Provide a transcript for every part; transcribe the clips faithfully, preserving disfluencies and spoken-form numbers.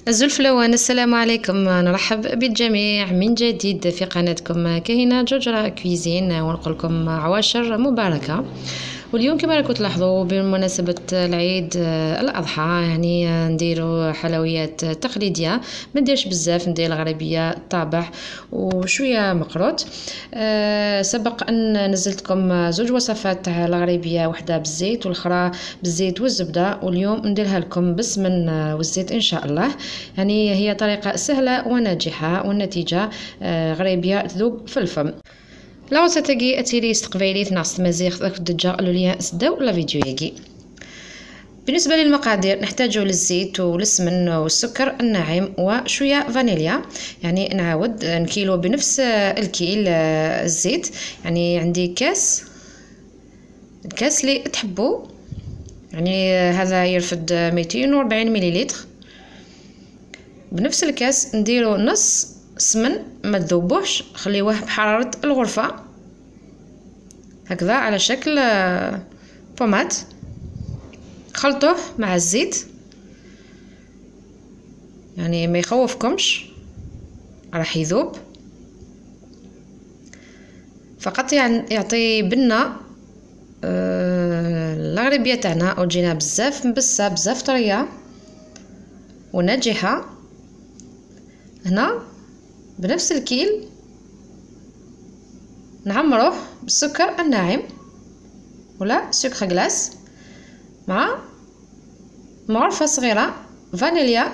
الزلفلوان، السلام عليكم. نرحب بالجميع من جديد في قناتكم كهينة جوجرا كويزين، ونقول لكم عواشر مباركة. واليوم كما راكم تلاحظوا بمناسبة العيد الأضحى يعني نديروا حلويات تقليدية، ما نديرش بزاف، ندير الغربية طابح وشوية مقروط. أه سبق أن نزلتكم زوج وصفات تاع الغريبية، وحدة بالزيت والاخرى بالزيت والزبدة، واليوم نديرها لكم بالسمن والزيت إن شاء الله. يعني هي طريقة سهلة وناجحة، والنتيجة أه غريبية تذوب في الفم. لا وستجي أتيري استقبالي ناقص مزيغ ذاك الدجا قالوا لي سداو لا فيديو يجي. بالنسبة للمقادير نحتاج للزيت والسمن والسكر الناعم وشوية فانيليا. يعني نعاود نكيلو بنفس الكيل الزيت، يعني عندي كاس الكاس اللي تحبوا، يعني هذا يرفد مئتين وأربعين مليلتر. بنفس الكاس نديرو نص سمن ما تذوبوش، خليوه بحرارة الغرفة هكذا على شكل بومات. خلطوه مع الزيت، يعني ما يخوفكمش راح يذوب فقط، يعني يعطي بنة الغريبية تاعنا او تجينا بزاف مبسه بزاف طريه وناجحه. هنا بنفس الكيل نعمروه بالسكر الناعم ولا سكر غلاس مع معلقة صغيرة فانيليا،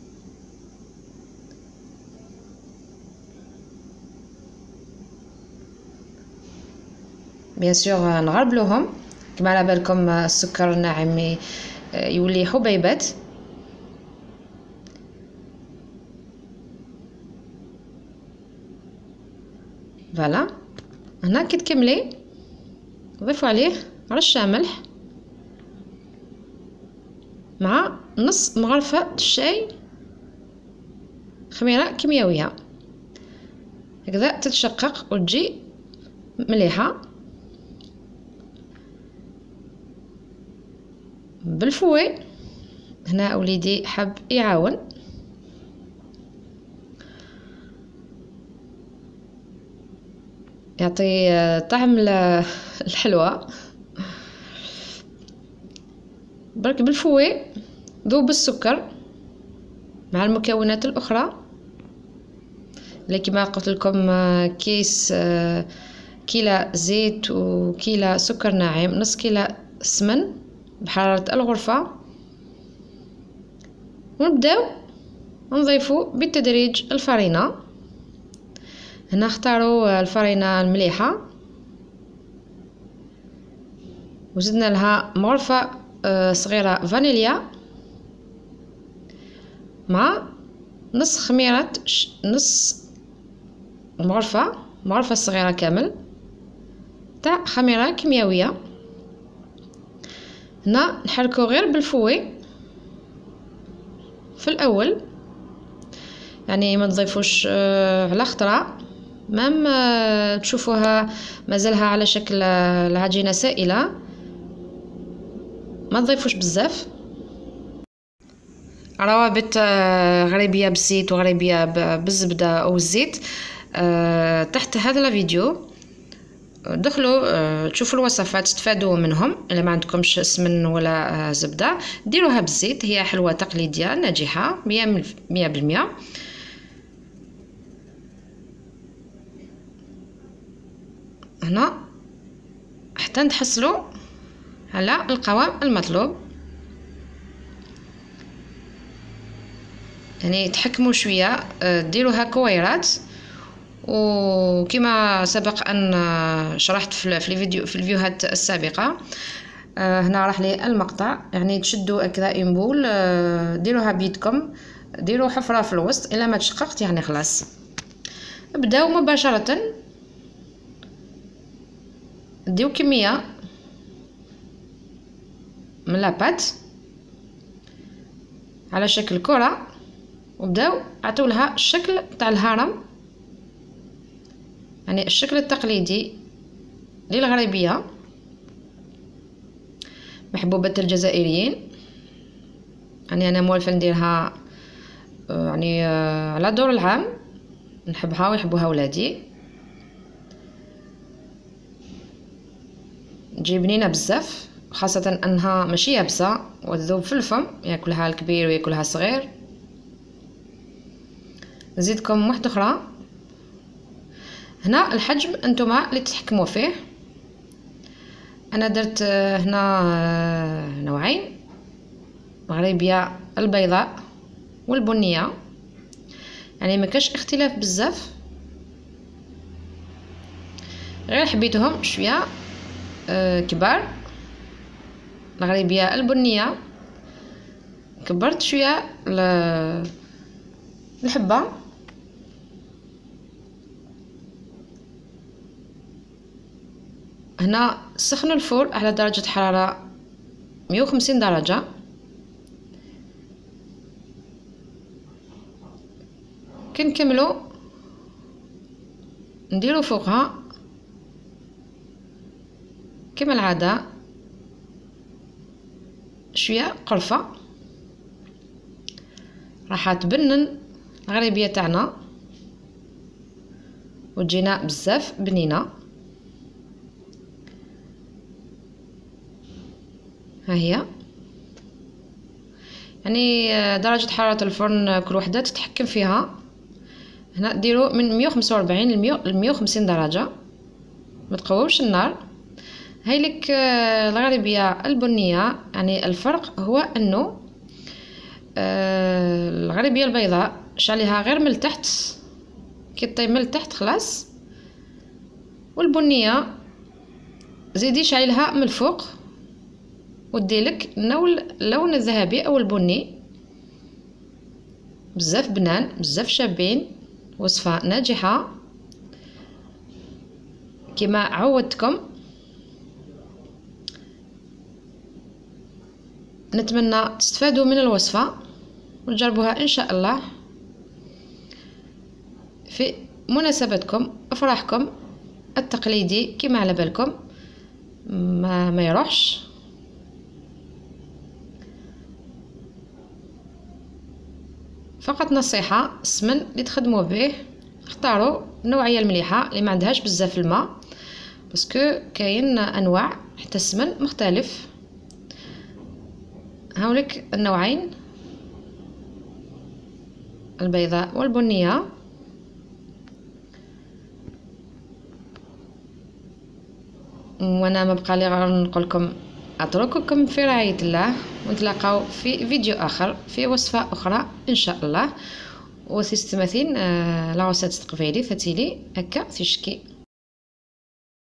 بيان سور نغربلوهم كما على بالكم السكر الناعم يولي حبيبات. فوالا هنا كي تكملي ضيفوا عليه رشه ملح مع نص مغرفه الشاي خميره كيميائيه هكذا تتشقق وتجي مليحه. بالفوي هنا وليدي حب يعاون، يعطي طعم الحلوى. برك بالفوي ذوب السكر مع المكونات الاخرى اللي كما قلت لكم كيس كيلة زيت وكيلة سكر ناعم، نص كيلة سمن بحرارة الغرفة، ونبداو نضيفو بالتدريج الفرينة. هنا اختاروا الفرينة المليحة وزدنا لها مغرفة صغيرة فانيليا مع نص خميرة نص مغرفة مغرفة صغيرة كامل تاع خميرة كيميائية. هنا نحركو غير بالفوي في الاول، يعني ما تضيفوش على خطرة، مام تشوفوها مازالها على شكل العجينة سائلة ما تضيفوش بزاف. روابط غريبية بالزيت وغريبية بالزبدة او الزيت تحت هذا الفيديو، دخلوا تشوفوا الوصفات تستفادوا منهم. الا ما عندكمش سمن ولا زبده ديروها بالزيت، هي حلوه تقليديه ناجحه مية بالمية. هنا حتى نتحصلوا على القوام المطلوب، يعني تحكموا شويه ديروها كويرات. وكما سبق ان شرحت في الفيديو في الفيديوهات السابقه، هنا راح لي المقطع، يعني تشدوا هكذا امبول ديروها بيدكم، ديروا حفره في الوسط الا ما تشققت يعني خلاص. بداو مباشره ديو كميه من لاباط على شكل كره، وبداو عطيو لها الشكل تاع الهرم، يعني الشكل التقليدي للغريبية محبوبة الجزائريين. يعني انا موالفه نديرها يعني على دور العام، نحبها ويحبوها ولادي. تجي بنينه بزاف، خاصه انها ماشي يابسه وتذوب في الفم، ياكلها الكبير وياكلها الصغير. نزيدكم واحده اخرى. هنا الحجم انتما اللي تتحكموا فيه. انا درت هنا نوعين، مغربيه البيضاء والبنيه، يعني ما كاش اختلاف بزاف، غير حبيتهم شويه كبار. المغربيه البنيه كبرت شويه الحبه. هنا سخنوا الفور على درجه حراره مية وخمسين درجه. كنكملوا نديروا فوقها كما العاده شويه قرفه، راح تبنن الغريبيه تاعنا وتجينا بزاف بنينه. ها هي، يعني درجه حراره الفرن كل وحده تتحكم فيها. هنا ديروا من مية وخمسة وأربعين ل مية وخمسين درجه، ما تقووش النار. هاي لك الغريبيه البنيه. يعني الفرق هو انه الغريبيه البيضاء شعليها غير من التحت، كي طيب من التحت خلاص، والبنيه زيدي شعليها من الفوق وديلك اللون الذهبي او البني. بزاف بنان، بزاف شابين، وصفه ناجحه كما عودتكم. نتمنى تستفادوا من الوصفه وتجربوها ان شاء الله في مناسبتكم، افراحكم التقليدي كما على بالكم، ما ما يروحش. فقط نصيحه، السمن اللي تخدموا به اختاروا النوعيه المليحه اللي ما عندهاش بزاف الماء، باسكو كاين انواع حتى السمن مختلف. هاولك النوعين، البيضاء والبنيه. وانا ما بقى لي غير نقول لكم اترككم في رعايه الله، ونتلاقاو في فيديو اخر في وصفه اخرى ان شاء الله. وسيستمثين لا وسات تقبيلي فتيلي هكا تشكي